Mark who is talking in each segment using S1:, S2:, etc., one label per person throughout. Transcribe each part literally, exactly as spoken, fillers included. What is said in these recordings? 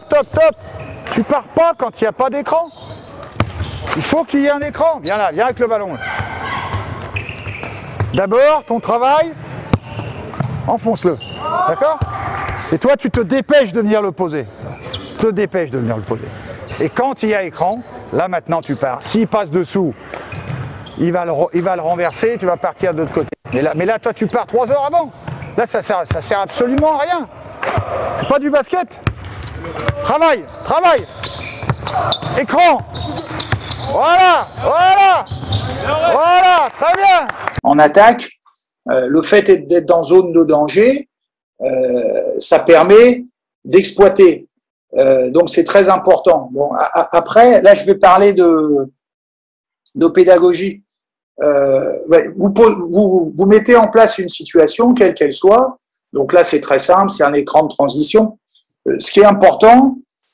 S1: top, top. Tu pars pas quand il n'y a pas d'écran. Il faut qu'il y ait un écran. Viens là, viens avec le ballon. D'abord, ton travail, enfonce-le. D'accord? Et toi, tu te dépêches de venir le poser. Tu te dépêches de venir le poser. Et quand il y a écran, là maintenant tu pars. S'il passe dessous, il va le, il va le renverser, tu vas partir de l'autre côté. Mais là, mais là, toi, tu pars trois heures avant. Là, ça sert, ça sert absolument à rien. C'est pas du basket. Travail, travail. Écran. Voilà, voilà, voilà, très bien.
S2: En attaque, euh, le fait d'être dans zone de danger, euh, ça permet d'exploiter. Euh, donc c'est très important. Bon, a, a, après, là, je vais parler de, de pédagogie. Euh, vous, vous, vous mettez en place une situation, quelle qu'elle soit. Donc là, c'est très simple, c'est un écran de transition. Euh, ce qui est important,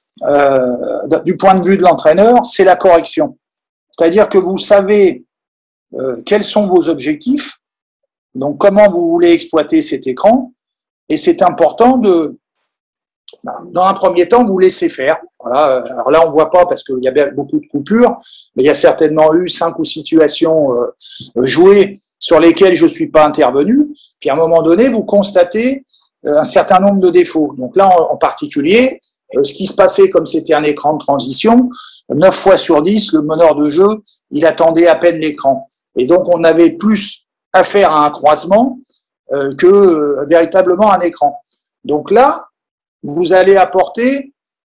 S2: euh, du point de vue de l'entraîneur, c'est la correction. C'est-à-dire que vous savez euh, quels sont vos objectifs, donc comment vous voulez exploiter cet écran, et c'est important de, dans un premier temps, vous laisser faire. Voilà. Alors là, on ne voit pas parce qu'il y a beaucoup de coupures, mais il y a certainement eu cinq ou six situations euh, jouées sur lesquelles je ne suis pas intervenu. Puis à un moment donné, vous constatez euh, un certain nombre de défauts. Donc là, en, en particulier, euh, ce qui se passait comme c'était un écran de transition, neuf fois sur dix, le meneur de jeu, il attendait à peine l'écran. Et donc, on avait plus affaire à un croisement euh, que euh, véritablement un écran. Donc là, vous allez apporter,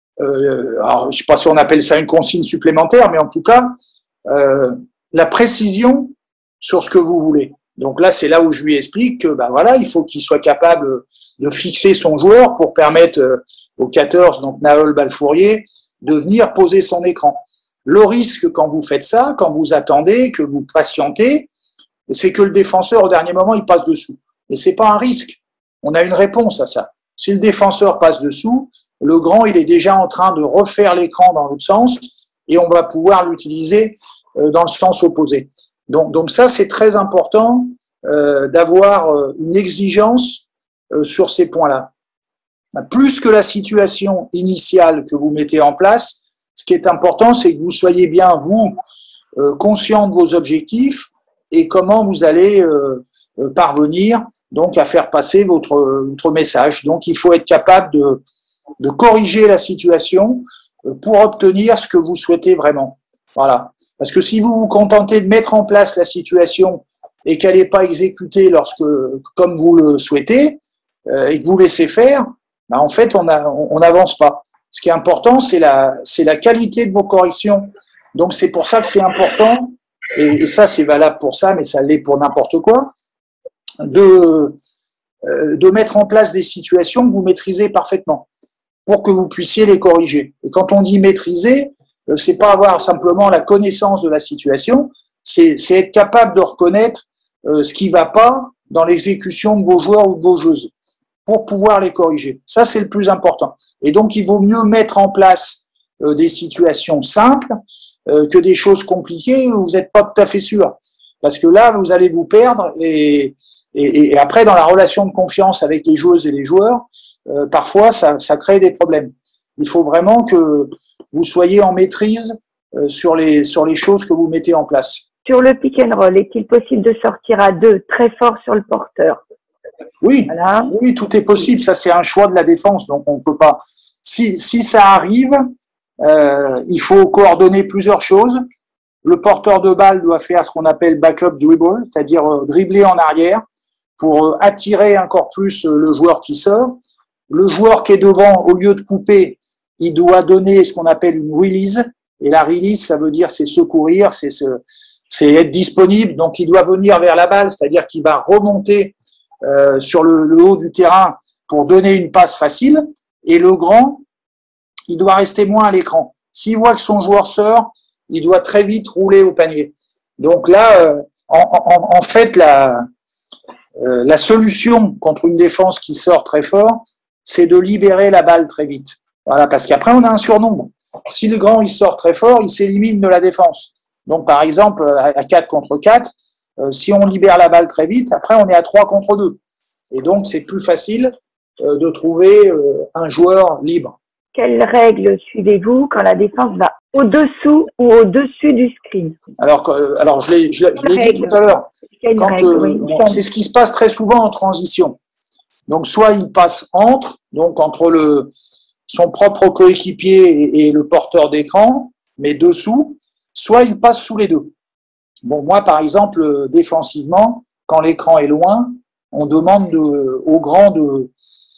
S2: euh, alors je ne sais pas si on appelle ça une consigne supplémentaire, mais en tout cas, euh, la précision sur ce que vous voulez. Donc là, c'est là où je lui explique que ben voilà, il faut qu'il soit capable de fixer son joueur pour permettre euh, au quatorze, donc Naël Balfourier, de venir poser son écran. Le risque quand vous faites ça, quand vous attendez, que vous patientez, c'est que le défenseur, au dernier moment, il passe dessous. Et c'est pas un risque. On a une réponse à ça. Si le défenseur passe dessous, le grand, il est déjà en train de refaire l'écran dans l'autre sens et on va pouvoir l'utiliser dans le sens opposé. Donc, donc ça, c'est très important euh, d'avoir une exigence euh, sur ces points-là. Plus que la situation initiale que vous mettez en place, ce qui est important, c'est que vous soyez bien, vous, euh, conscient de vos objectifs et comment vous allez euh, parvenir donc à faire passer votre, votre message. Donc, il faut être capable de, de corriger la situation pour obtenir ce que vous souhaitez vraiment. Voilà. Parce que si vous vous contentez de mettre en place la situation et qu'elle n'est pas exécutée lorsque, comme vous le souhaitez, euh, et que vous laissez faire, ben en fait, on n'avance pas. Ce qui est important, c'est la, c'est la qualité de vos corrections. Donc, c'est pour ça que c'est important, et, et ça, c'est valable pour ça, mais ça l'est pour n'importe quoi, de, euh, de mettre en place des situations que vous maîtrisez parfaitement pour que vous puissiez les corriger. Et quand on dit maîtriser, euh, c'est pas avoir simplement la connaissance de la situation, c'est, c'est être capable de reconnaître euh, ce qui va pas dans l'exécution de vos joueurs ou de vos joueuses pour pouvoir les corriger. Ça, c'est le plus important. Et donc, il vaut mieux mettre en place euh, des situations simples euh, que des choses compliquées où vous n'êtes pas tout à fait sûr. Parce que là, vous allez vous perdre et, et, et après, dans la relation de confiance avec les joueuses et les joueurs, euh, parfois, ça, ça crée des problèmes. Il faut vraiment que vous soyez en maîtrise euh, sur les, sur les choses que vous mettez en place.
S3: Sur le pick and roll, est-il possible de sortir à deux très fort sur le porteur?
S2: Oui,
S3: voilà.
S2: Oui, tout est possible. Ça, c'est un choix de la défense, donc on ne peut pas. Si, si ça arrive, euh, il faut coordonner plusieurs choses. Le porteur de balle doit faire ce qu'on appelle backup dribble, c'est-à-dire euh, dribbler en arrière pour euh, attirer encore plus euh, le joueur qui sort. Le joueur qui est devant, au lieu de couper, il doit donner ce qu'on appelle une release. Et la release, ça veut dire c'est secourir, c'est se, c'est être disponible. Donc, il doit venir vers la balle, c'est-à-dire qu'il va remonter euh, sur le, le haut du terrain pour donner une passe facile. Et le grand, il doit rester moins à l'écran. S'il voit que son joueur sort, il doit très vite rouler au panier. Donc là, euh, en, en, en fait, la, euh, la solution contre une défense qui sort très fort, c'est de libérer la balle très vite. Voilà, parce qu'après, on a un surnombre. Si le grand, il sort très fort, il s'élimine de la défense. Donc, par exemple, à quatre contre quatre, euh, si on libère la balle très vite, après, on est à trois contre deux. Et donc, c'est plus facile euh, de trouver euh, un joueur libre.
S3: quelles règles suivez-vous quand la défense va au-dessous ou au-dessus du screen?
S2: Alors, euh, alors je l'ai je l'ai dit tout à l'heure. Euh,
S3: oui,
S2: bon, c'est ce qui se passe très souvent en transition. Donc, soit il passe entre, donc entre le, son propre coéquipier et, et le porteur d'écran, mais dessous, soit il passe sous les deux. Bon, moi, par exemple, défensivement, quand l'écran est loin, on demande de, au grand de,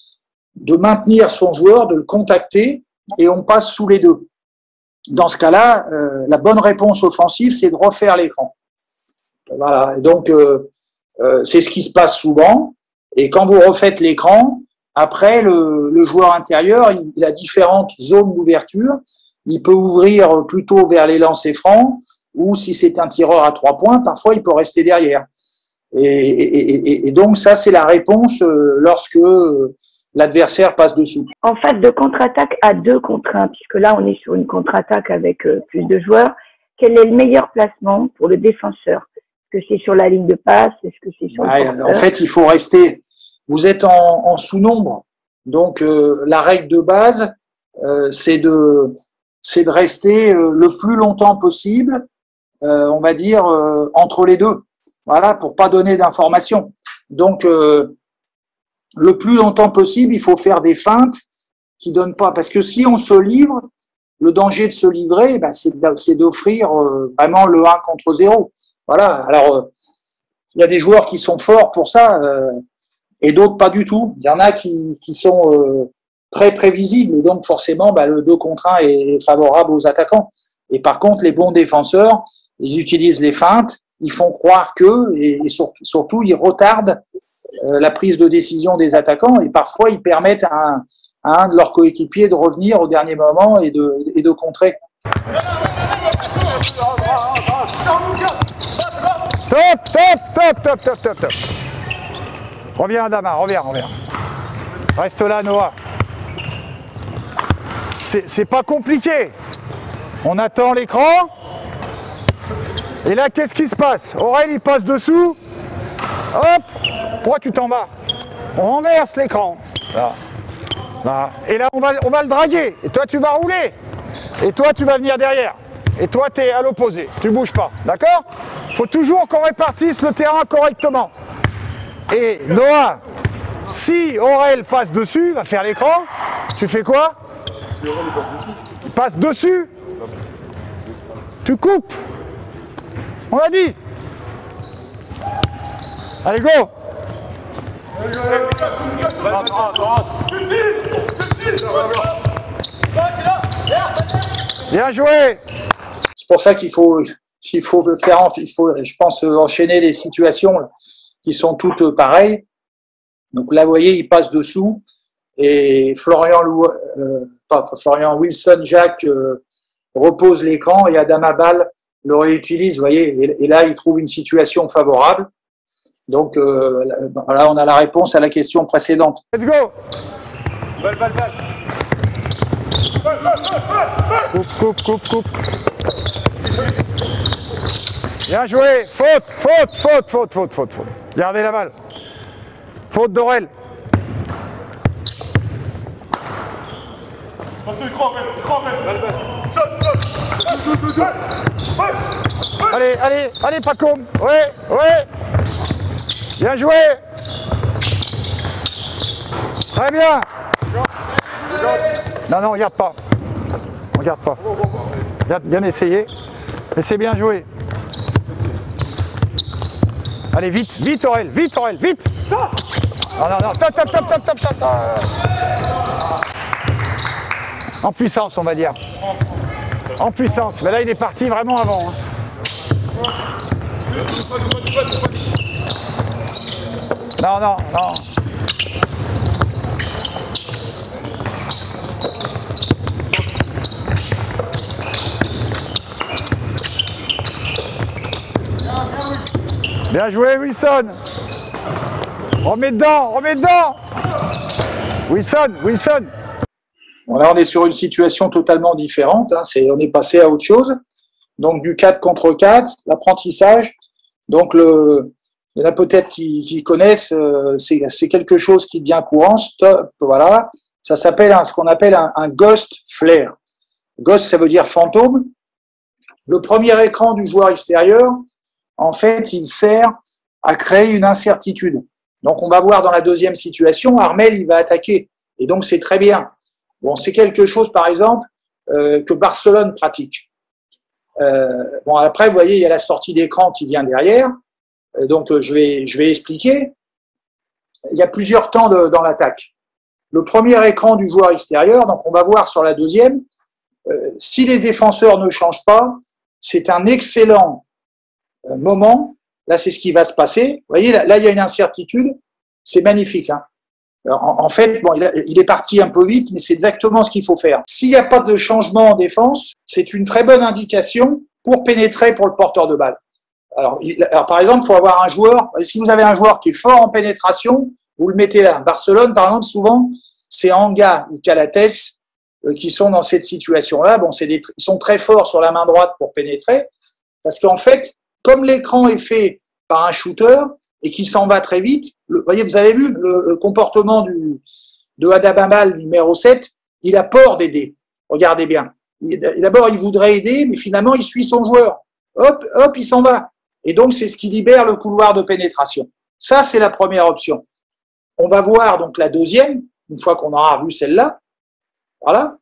S2: de maintenir son joueur, de le contacter, et on passe sous les deux. Dans ce cas-là, euh, la bonne réponse offensive, c'est de refaire l'écran. Voilà. Et donc, euh, euh, c'est ce qui se passe souvent. Et quand vous refaites l'écran, après, le, le joueur intérieur, il, il a différentes zones d'ouverture. Il peut ouvrir plutôt vers les lancers francs, ou si c'est un tireur à trois points, parfois il peut rester derrière. Et, et, et, et donc, ça, c'est la réponse euh, lorsque euh, l'adversaire passe dessous.
S3: En phase de contre-attaque à deux contre un, puisque là, on est sur une contre-attaque avec euh, plus de joueurs, quel est le meilleur placement pour le défenseur? Est-ce que c'est sur la ligne de passe? Est-ce que c'est sur
S2: ouais,
S3: le porteur?
S2: En fait, il faut rester... Vous êtes en, en sous-nombre, donc euh, la règle de base, euh, c'est de, c'est de rester euh, le plus longtemps possible, euh, on va dire, euh, entre les deux. Voilà, pour pas donner d'informations. Donc, euh, le plus longtemps possible, il faut faire des feintes qui donnent pas. Parce que si on se livre, le danger de se livrer, ben, c'est d'offrir euh, vraiment le un contre zéro. Voilà. Alors, euh, il y a des joueurs qui sont forts pour ça, euh, et d'autres pas du tout. Il y en a qui, qui sont euh, très prévisibles, et donc forcément, ben, le deux contre un est favorable aux attaquants. Et par contre, les bons défenseurs, ils utilisent les feintes, ils font croire que, et, et surtout, surtout, ils retardent euh, la prise de décision des attaquants, et parfois, ils permettent à un, à un de leurs coéquipiers de revenir au dernier moment et de, et de contrer.
S1: Top, top, top, top, top, top, top. Reviens, Adama, reviens, reviens. Reste là, Noah. C'est pas compliqué. On attend l'écran. Et là, qu'est-ce qui se passe? Aurel, il passe dessous. Hop. Pourquoi tu t'en vas? On renverse l'écran. Là. Là. Et là, on va, on va le draguer. Et toi, tu vas rouler. Et toi, tu vas venir derrière. Et toi, tu es à l'opposé. Tu bouges pas. D'accord? Il faut toujours qu'on répartisse le terrain correctement. Et Noah, si Aurel passe dessus, va faire l'écran, tu fais quoi? Il passe dessus. Tu coupes. On l'a dit. Allez, go. Bien joué.
S2: C'est pour ça qu'il faut, il faut faire, il faut, je pense, enchaîner les situations qui sont toutes pareilles. Donc là, vous voyez, il passe dessous et Florian, euh, pas Florian Wilson, Jacques euh, repose l'écran et Adama Bal le réutilise, vous voyez, et, et là, il trouve une situation favorable. Donc euh, là, on a la réponse à la question précédente.
S1: Let's go. Balle, balle, balle. Coupe, coupe, coupe, coupe. Bien joué. Faute, faute, faute, faute, faute, faute, faute. Gardez la balle. Faute d'Aurel. Allez, allez, allez, Pacôme. Ouais, ouais. Bien joué. Très bien. Non, non, regarde pas. Regarde pas. Bien, bien essayé. Mais c'est bien joué. Allez, vite, vite, Aurel, vite, Aurel, vite. Non, non, non, top, top, top, top, top, top. En puissance, on va dire. En puissance. Mais là, il est parti vraiment avant. Hein. Non, non, non. Bien joué, Wilson. Remets dedans, remets dedans. Wilson, Wilson.
S2: Bon, là, on est sur une situation totalement différente. Hein. C'est, on est passé à autre chose. Donc, du quatre contre quatre, l'apprentissage. Donc, le, il y en a peut-être qui, qui connaissent, euh, c'est quelque chose qui devient courant. Stop, voilà. Ça s'appelle ce qu'on appelle un, un ghost flare. Ghost, ça veut dire fantôme. Le premier écran du joueur extérieur, en fait, il sert à créer une incertitude. Donc, on va voir dans la deuxième situation, Armel, il va attaquer. Et donc, c'est très bien. Bon, c'est quelque chose, par exemple, euh, que Barcelone pratique. Euh, bon, après, vous voyez, il y a la sortie d'écran qui vient derrière. Euh, donc, je vais, je vais expliquer. Il y a plusieurs temps de, dans l'attaque. Le premier écran du joueur extérieur, donc on va voir sur la deuxième, euh, si les défenseurs ne changent pas, c'est un excellent euh, moment. Là, c'est ce qui va se passer. Vous voyez, là, là il y a une incertitude. C'est magnifique. Hein. En, en fait, bon, il, a, il est parti un peu vite, mais c'est exactement ce qu'il faut faire. S'il n'y a pas de changement en défense, c'est une très bonne indication pour pénétrer pour le porteur de balle. Alors, il, alors par exemple, il faut avoir un joueur, si vous avez un joueur qui est fort en pénétration, vous le mettez là. Barcelone, par exemple, souvent, c'est Anga ou Calates euh, qui sont dans cette situation-là. Bon, c'est des, ils sont très forts sur la main droite pour pénétrer, parce qu'en fait, comme l'écran est fait par un shooter et qui s'en va très vite, le, voyez, vous avez vu le, le comportement du, de Adabamal, numéro sept, il a peur d'aider. Regardez bien. D'abord, il voudrait aider, mais finalement, il suit son joueur. Hop, hop, il s'en va. Et donc, c'est ce qui libère le couloir de pénétration. Ça, c'est la première option. On va voir donc la deuxième, une fois qu'on aura vu celle-là. Voilà.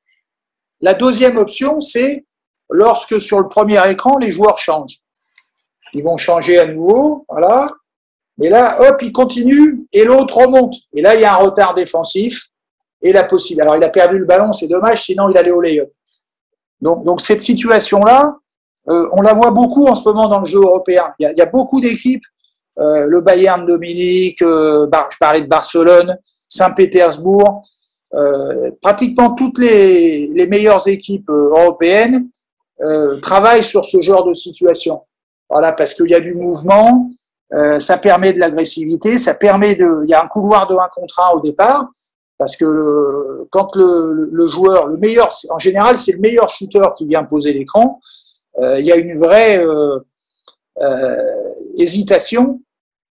S2: La deuxième option, c'est lorsque sur le premier écran, les joueurs changent. Ils vont changer à nouveau, voilà. Et là, hop, il continue et l'autre remonte. Et là, il y a un retard défensif et la possibilité. Alors, il a perdu le ballon, c'est dommage, sinon il allait au lay-up. Donc, donc cette situation-là, euh, on la voit beaucoup en ce moment dans le jeu européen. Il y a, il y a beaucoup d'équipes. Euh, le Bayern de Munich, euh, je parlais de Barcelone, Saint-Pétersbourg, euh, pratiquement toutes les, les meilleures équipes euh, européennes euh, travaillent sur ce genre de situation. Voilà, parce qu'il y a du mouvement, euh, ça permet de l'agressivité, ça permet de, il y a un couloir de un contre un au départ, parce que le, quand le, le joueur, le meilleur, en général, c'est le meilleur shooter qui vient poser l'écran, euh, il y a une vraie euh, euh, hésitation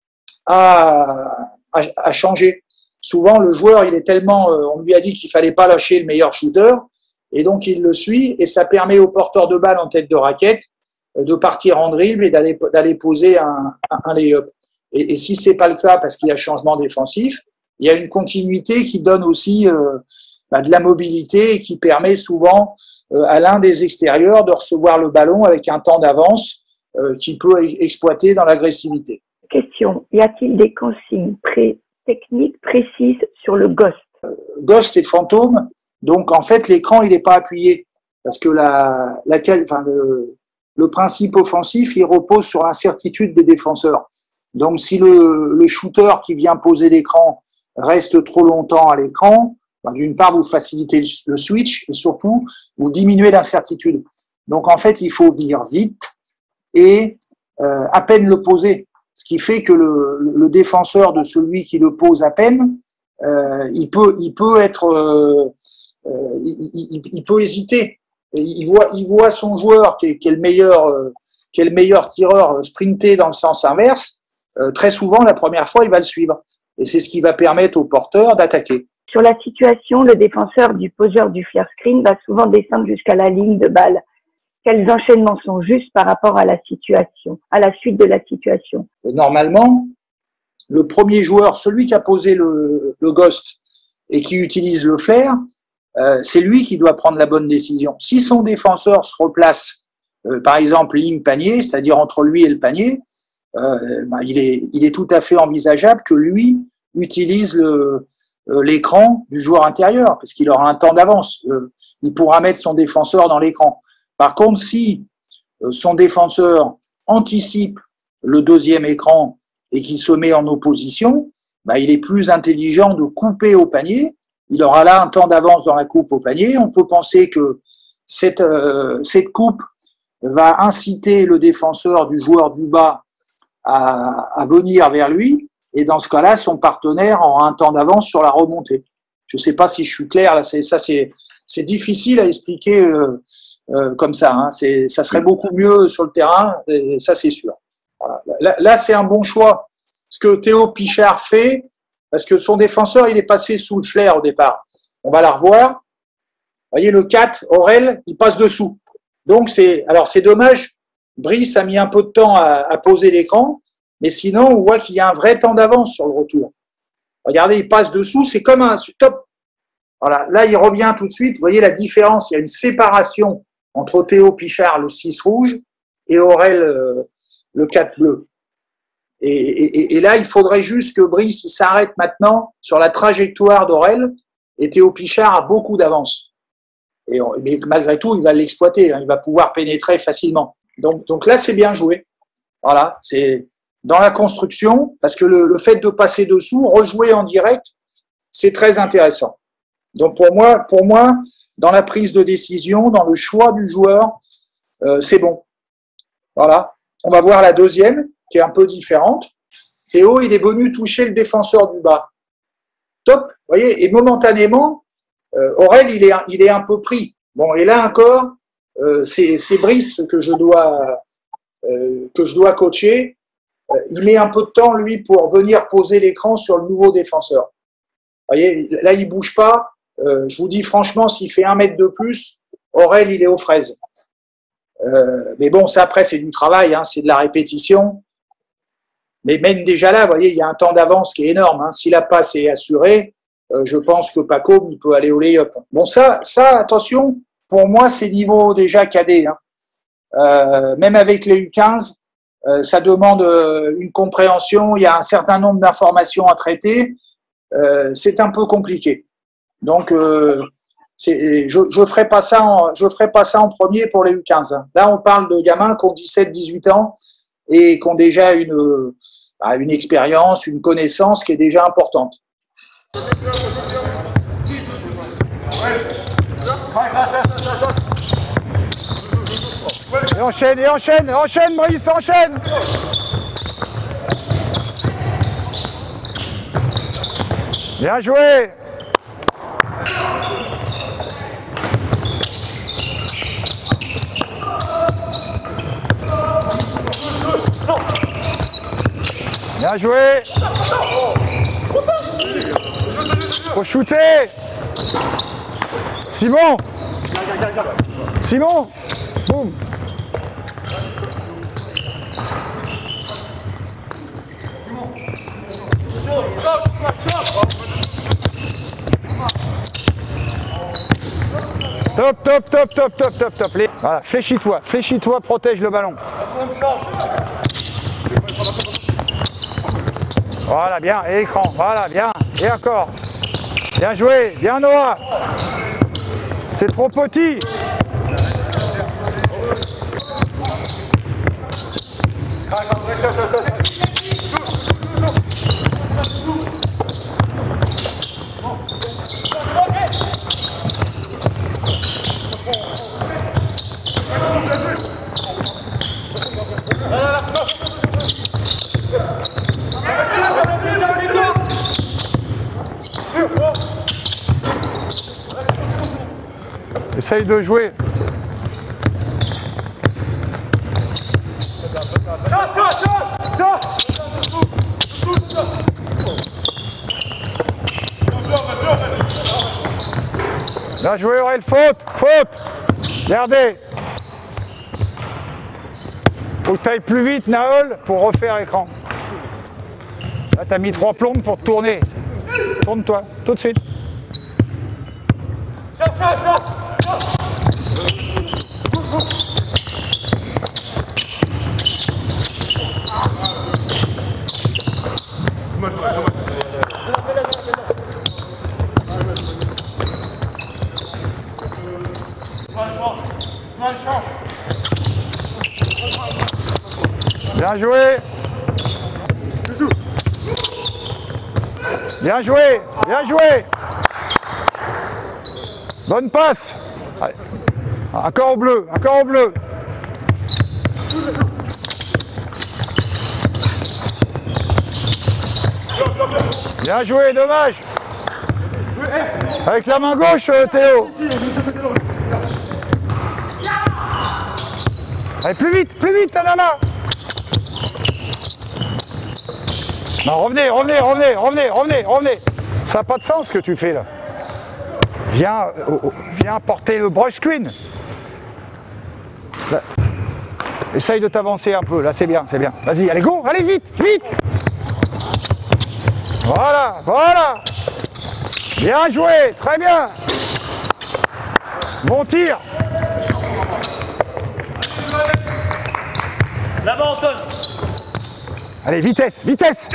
S2: à, à, à changer. Souvent, le joueur, il est tellement, euh, on lui a dit qu'il fallait pas lâcher le meilleur shooter, et donc il le suit, et ça permet au porteur de balle en tête de raquette de partir en dribble et d'aller d'aller poser un, un, un lay-up. Et, et si c'est pas le cas parce qu'il y a changement défensif, il y a une continuité qui donne aussi euh, bah, de la mobilité et qui permet souvent euh, à l'un des extérieurs de recevoir le ballon avec un temps d'avance euh, qu'il peut exploiter dans l'agressivité.
S3: Question, y a-t-il des consignes pré techniques précises sur le ghost?
S2: euh, Ghost, c'est fantôme, donc en fait l'écran il n'est pas appuyé parce que la, la enfin, le, le principe offensif il repose sur l'incertitude des défenseurs. Donc si le, le shooter qui vient poser l'écran reste trop longtemps à l'écran, ben, d'une part vous facilitez le switch et surtout vous diminuez l'incertitude. Donc en fait il faut venir vite et euh, à peine le poser. Ce qui fait que le, le défenseur de celui qui le pose à peine, euh, il peut, il peut être, euh, euh, il, il, il peut hésiter. Et il voit, il voit son joueur qui est, qui est le meilleur, euh, qui est le meilleur tireur sprinter dans le sens inverse. Euh, très souvent, la première fois, il va le suivre. Et c'est ce qui va permettre au porteur d'attaquer.
S3: Sur la situation, le défenseur du poseur du flare screen va souvent descendre jusqu'à la ligne de balle. Quels enchaînements sont justes par rapport à la situation, à la suite de la situation?
S2: Normalement, le premier joueur, celui qui a posé le, le ghost et qui utilise le flare, euh, c'est lui qui doit prendre la bonne décision. Si son défenseur se replace, euh, par exemple, ligne panier, c'est-à-dire entre lui et le panier, euh, ben, il est, il est tout à fait envisageable que lui utilise le, euh, l'écran du joueur intérieur, parce qu'il aura un temps d'avance. Euh, il pourra mettre son défenseur dans l'écran. Par contre, si son défenseur anticipe le deuxième écran et qu'il se met en opposition, bah, il est plus intelligent de couper au panier. Il aura là un temps d'avance dans la coupe au panier. On peut penser que cette, euh, cette coupe va inciter le défenseur du joueur du bas à, à venir vers lui. Et dans ce cas-là, son partenaire aura un temps d'avance sur la remontée. Je ne sais pas si je suis clair. Là, c'est, ça, c'est, c'est difficile à expliquer. Euh, Euh, comme ça, hein. C'est, ça serait beaucoup mieux sur le terrain, et ça c'est sûr. Voilà. Là, là c'est un bon choix. Ce que Théo Pichard fait, parce que son défenseur, il est passé sous le flair au départ. On va la revoir. Vous voyez, le quatre, Aurel, il passe dessous. Donc, c'est, alors c'est dommage. Brice a mis un peu de temps à, à poser l'écran, mais sinon, on voit qu'il y a un vrai temps d'avance sur le retour. Regardez, il passe dessous, c'est comme un top. Voilà, là, il revient tout de suite. Vous voyez la différence, il y a une séparation entre Théo Pichard, le six rouge, et Aurel, euh, le quatre bleu. Et, et, et là, il faudrait juste que Brice s'arrête maintenant sur la trajectoire d'Aurel, et Théo Pichard a beaucoup d'avance. Et on, mais malgré tout, il va l'exploiter, hein, il va pouvoir pénétrer facilement. Donc, donc là, c'est bien joué. Voilà, c'est dans la construction, parce que le, le fait de passer dessous, rejouer en direct, c'est très intéressant. Donc pour moi, pour moi, dans la prise de décision, dans le choix du joueur, euh, c'est bon. Voilà. On va voir la deuxième, qui est un peu différente. Théo, il est venu toucher le défenseur du bas. Top. Vous voyez, et momentanément, euh, Aurel, il est, il est un peu pris. Bon, et là encore, euh, c'est, c'est Brice que je dois, euh, que je dois coacher. Euh, il met un peu de temps, lui, pour venir poser l'écran sur le nouveau défenseur. Vous voyez, là, il bouge pas. Euh, je vous dis franchement, s'il fait un mètre de plus, Aurel, il est aux fraises. Euh, mais bon, ça après, c'est du travail, hein, c'est de la répétition. Mais même déjà là, vous voyez, il y a un temps d'avance qui est énorme. Hein. Si la passe est assurée, euh, je pense que Paco, il peut aller au lay-up. Bon, ça, ça, attention, pour moi, c'est niveau déjà cadet. Hein. Euh, même avec les U quinze, euh, ça demande euh, une compréhension. Il y a un certain nombre d'informations à traiter. Euh, c'est un peu compliqué. Donc, euh, c'est, je je ferai pas ça en, je ferai pas ça en premier pour les U quinze. Hein. Là, on parle de gamins qui ont dix-sept, dix-huit ans et qui ont déjà une, bah, une expérience, une connaissance qui est déjà importante.
S1: Et enchaîne, et enchaîne, enchaîne, Brice, enchaîne. Bien joué. Bien joué. Faut shooter. Simon. Simon. Boum. Top, top, top, top, top, top, top. Les... Voilà, fléchis-toi, fléchis-toi, protège le ballon. Voilà, bien, et écran, voilà, bien, et encore. Bien joué, bien Noah. C'est trop petit. Essaye de jouer. Bien joué Aurel, faute, faute. Regardez. Faut que tu ailles plus vite Naol pour refaire écran. Là tu as mis trois plombes pour te tourner. Tourne-toi, tout de suite. Bien joué. Bien joué. Bien joué. Bonne passe. Allez. Encore au bleu. Encore au bleu. Bien joué, dommage. Avec la main gauche, Théo. Allez, plus vite, plus vite, Tanana. Non, revenez, revenez, revenez, revenez, revenez, revenez. Ça n'a pas de sens ce que tu fais là. Viens, euh, viens porter le brush screen. Là. Essaye de t'avancer un peu, là c'est bien, c'est bien. Vas-y, allez go, allez vite, vite. Voilà, voilà. Bien joué, très bien. Bon tir.
S4: Là-bas, Anton.
S1: Allez, vitesse, vitesse.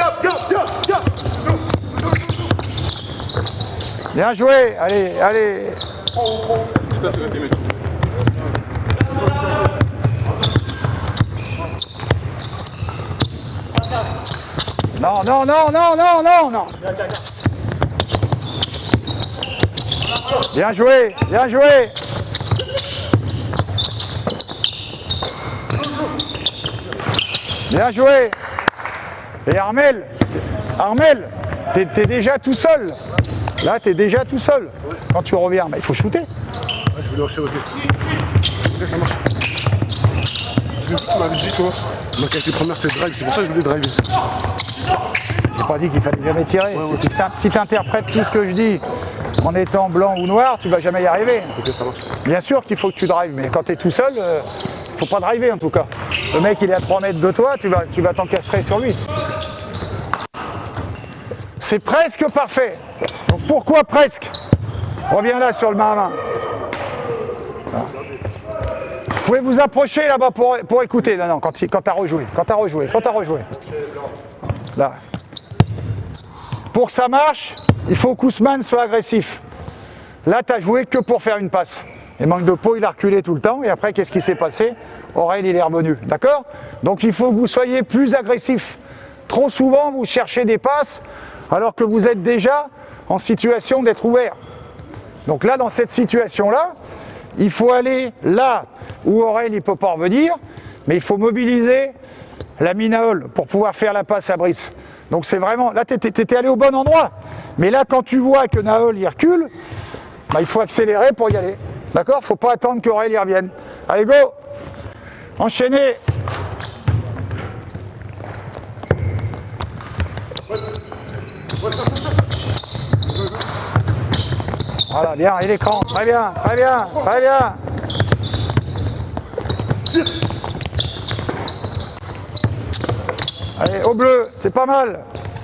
S1: Bien joué, allez, allez. Non, non, non, non, non, non, non. Bien joué, bien joué. Bien joué. Et Armel, Armel, t'es t'es déjà tout seul. Là, t'es déjà tout seul. Quand tu reviens, bah, il faut shooter.
S5: Ouais, je voulais enchaîner, ok. Ok, ça marche. Tu m'avais dit, toi, ma qualité première, c'est drive. C'est pour ça que je voulais driver.
S1: J'ai pas dit qu'il fallait jamais tirer.
S5: Ouais,
S1: si
S5: ouais.
S1: si tu interprètes tout ce que je dis en étant blanc ou noir, tu vas jamais y arriver.
S5: Ok, ça marche.
S1: Bien sûr qu'il faut que tu drives, mais quand tu es tout seul, euh, faut pas driver en tout cas. Le mec il est à trois mètres de toi, tu vas tu vas t'encastrer sur lui. C'est presque parfait. Donc pourquoi presque? Reviens là sur le main à main. Voilà. Vous pouvez vous approcher là-bas pour, pour écouter. Non, non, quand, quand tu as rejoué, quand tu as rejoué, quand tu as rejoué. Là. Pour que ça marche, il faut qu'Ousmane soit agressif. Là, tu as joué que pour faire une passe. Et manque de peau, il a reculé tout le temps. Et après, qu'est-ce qui s'est passé? Aurel, il est revenu. D'accord? Donc, il faut que vous soyez plus agressif. Trop souvent, vous cherchez des passes alors que vous êtes déjà en situation d'être ouvert. Donc là, dans cette situation-là, il faut aller là où Aurel ne peut pas revenir, mais il faut mobiliser la Minaol pour pouvoir faire la passe à Brice. Donc c'est vraiment, là tu étais allé au bon endroit, mais là quand tu vois que Naol il recule, bah, il faut accélérer pour y aller. D'accord? Il ne faut pas attendre qu'Aurel y revienne. Allez go! Enchaînez! Voilà, bien, et l'écran, très bien, très bien, très bien. Allez, au bleu, c'est pas mal.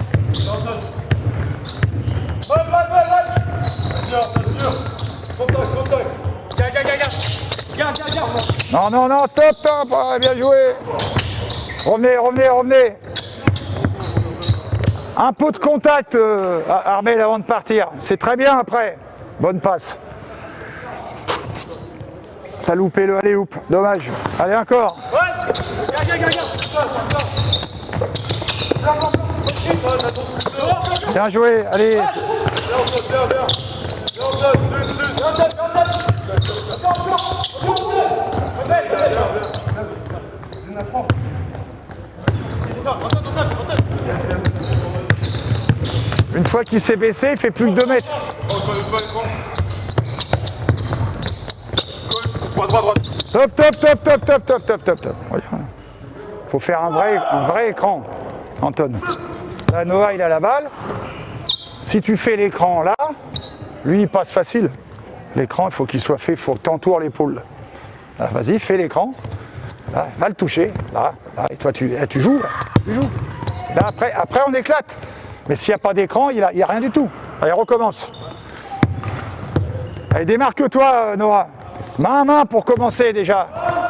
S1: Non, non, non, stop, stop, ouais, bien joué. Revenez, revenez, revenez. Un peu de contact, euh, Armel, avant de partir. C'est très bien après. Bonne passe. T'as loupé le alley-oop, dommage. Allez, encore. Bien joué, allez. Une fois qu'il s'est baissé, il fait plus que deux mètres. Top, top, top, top, top, top, top, top, top. Il faut faire un vrai, un vrai écran, Anton. Là, Noah, il a la balle. Si tu fais l'écran là, lui, il passe facile. L'écran, il faut qu'il soit fait, il faut que tu entoures l'épaule. Vas-y, fais l'écran. Là, va le toucher. Là, là, et toi, tu, là, tu joues. Là, tu joues. Là, après, après, on éclate. Mais s'il n'y a pas d'écran, il n'y a, a rien du tout. Allez, recommence. Allez, démarque-toi, Noah. Main à main pour commencer déjà.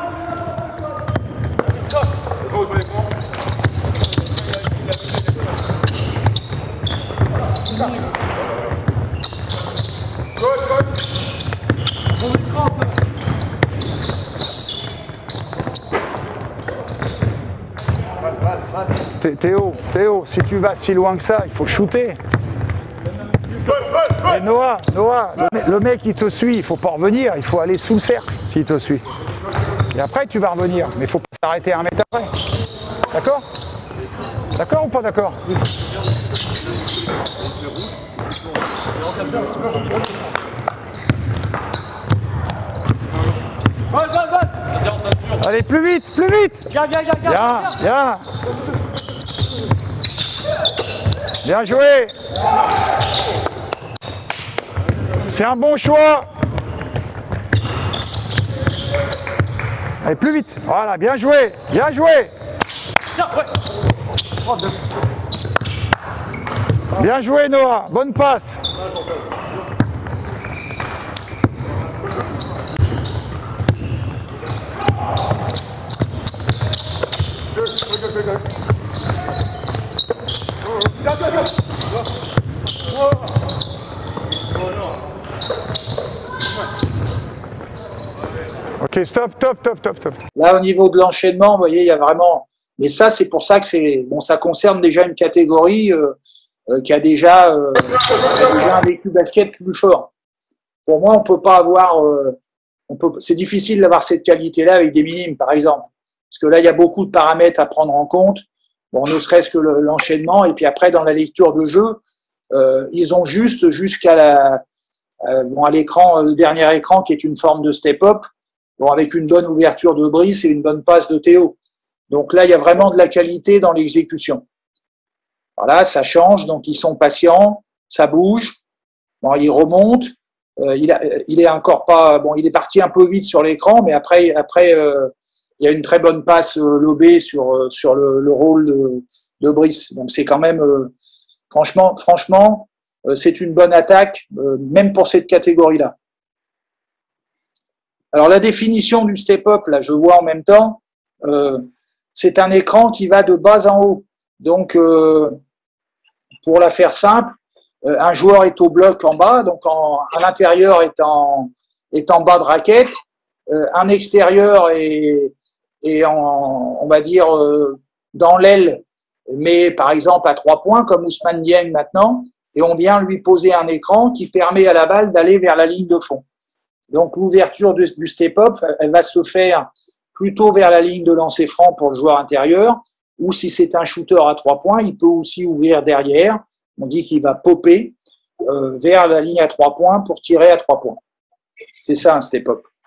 S1: Théo, Théo, si tu vas si loin que ça, il faut shooter. Et Noah, Noah, le, le mec il te suit, il faut pas revenir, il faut aller sous le cercle s'il te suit. Et après tu vas revenir, mais il faut pas s'arrêter un mètre après. D'accord? D'accord ou pas d'accord? Allez, plus vite, plus vite. Bien, bien. Bien joué. C'est un bon choix. Allez, plus vite. Voilà, bien joué. Bien joué. Bien joué, Noah. Bonne passe. Ok, stop, stop, stop, stop, stop.
S2: Là, au niveau de l'enchaînement, vous voyez, il y a vraiment... Mais ça, c'est pour ça que c'est... Bon, ça concerne déjà une catégorie euh, euh, qui, a déjà, euh, qui a déjà un vécu basket plus fort. Pour moi, on peut pas avoir... Euh, on peut... C'est difficile d'avoir cette qualité-là avec des minimes, par exemple. Parce que là, il y a beaucoup de paramètres à prendre en compte. Bon, ne serait-ce que le, l'enchaînement. Et puis après, dans la lecture de jeu, euh, ils ont juste jusqu'à la... Euh, bon, à l'écran, le dernier écran, qui est une forme de step-up. Bon, avec une bonne ouverture de Brice et une bonne passe de Théo. Donc là, il y a vraiment de la qualité dans l'exécution. Voilà, ça change, donc ils sont patients, ça bouge. Bon, il remonte. Euh, il, a, il est encore pas, bon, il est parti un peu vite sur l'écran, mais après, après, euh, il y a une très bonne passe euh, lobée sur euh, sur le, le rôle de, de Brice. Donc c'est quand même, euh, franchement, franchement, euh, c'est une bonne attaque, euh, même pour cette catégorie-là. Alors la définition du step-up, là je vois en même temps, euh, c'est un écran qui va de bas en haut. Donc euh, pour la faire simple, euh, un joueur est au bloc en bas, donc en, à l'intérieur est en, est en bas de raquette, euh, un extérieur est, est en, on va dire, euh, dans l'aile, mais par exemple à trois points, comme Ousmane Dieng maintenant, et on vient lui poser un écran qui permet à la balle d'aller vers la ligne de fond. Donc l'ouverture du step-up, elle va se faire plutôt vers la ligne de lancer franc pour le joueur intérieur, ou si c'est un shooter à trois points, il peut aussi ouvrir derrière. On dit qu'il va popper euh, vers la ligne à trois points pour tirer à trois points. C'est ça un step-up.